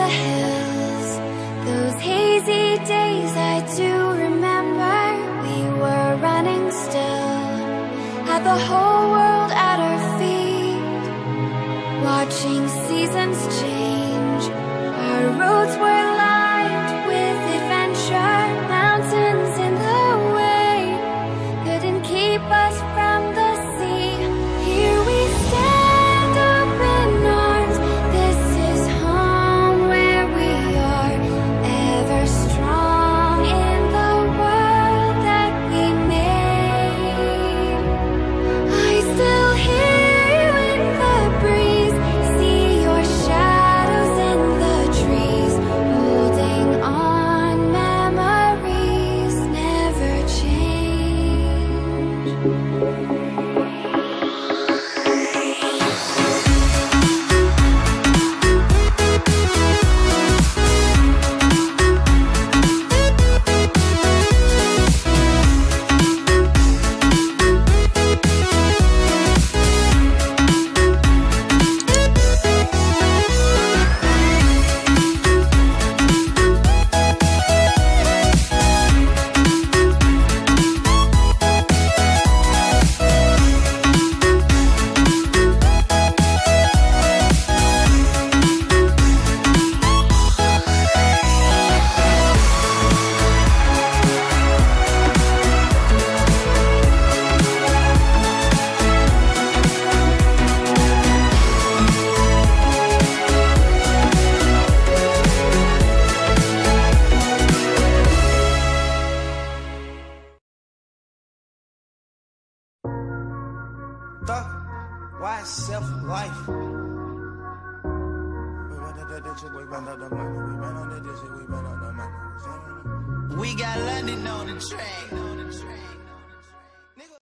hills, those hazy days I do remember. We were running still, had the whole world at our feet, watching seasons change. Our roads were lined with adventure, mountains in the way couldn't keep us from the sea. Here we stand, open arms. This is home where we are, ever strong in the world that we made. I still hear you in the breeze, see your shadows in the trees, holding on. Memories never change. Why self-life? We got London on the track.